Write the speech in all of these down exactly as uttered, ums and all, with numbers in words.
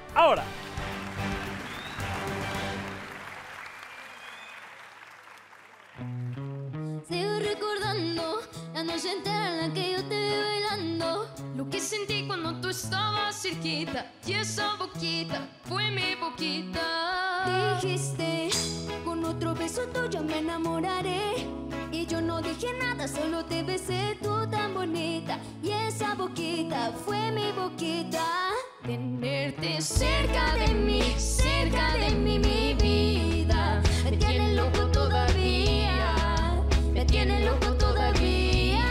ahora. Sigo recordando la noche entera en la que yo te vi bailando. Lo que sentí cuando tú estabas cerquita, y esa boquita fue mi boquita. Dijiste, con otro beso tuyo me enamoraré. Y yo no dije nada, solo te besé, tú tan bonita. Y esa boquita fue mi boquita. Tenerte cerca de mí, cerca de mí, mi vida, me tiene loco todavía, me tiene loco todavía.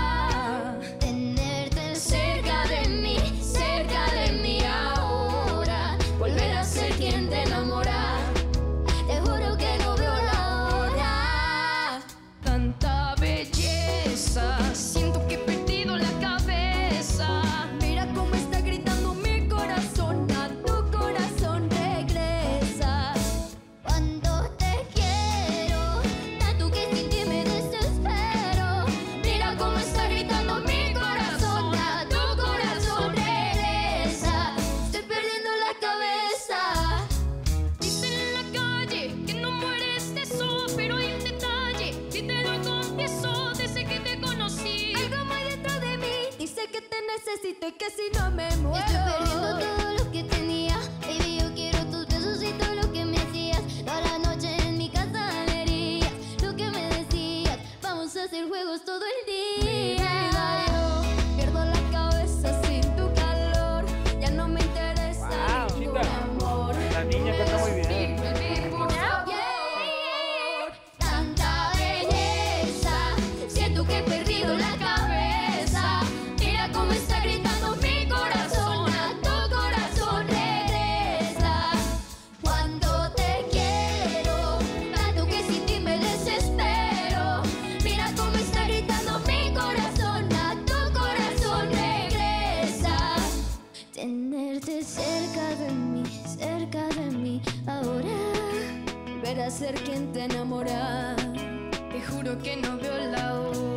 Tenerte Cerca de mí, cerca de mí ahora, volver a ser quien te enamora. te juro que no veo la hora. Tanta belleza, siento que he perdido la cabeza. Mira cómo está gritando mi corazón, a tu corazón regresa. Cuando te quiero, tanto que sin ti me desespero. Mira cómo está gritando mi corazón, a tu corazón regresa. Estoy perdiendo la cabeza. Dicen en la calle que no mueres de eso, pero hay un detalle, y te lo confieso desde que te conocí. Algo muy dentro de mí dice que te necesito y que si no me muero. Estoy perdiendo todo lo que tenía. Baby, yo quiero tus besos y todo lo que me hacías. Toda la noche en mi casa alegrías. Lo que me decías, vamos a hacer juegos todo el Mi día. vida, yo pierdo la cabeza sin tu calor. Ya no me interesa Wow, ningún chica. amor. La niña canta muy bien. Baby, por favor. Tanta belleza, siento que he perdido la cabeza. Mira cómo está gritando mi corazón, a tu corazón regresa. Cuando te quiero, tanto que sin ti me desespero. Mira cómo está gritando mi corazón, a tu corazón regresa. Tenerte cerca de mí, cerca de mí ahora. Volver a ser quien te enamora. Te juro que no veo la hora.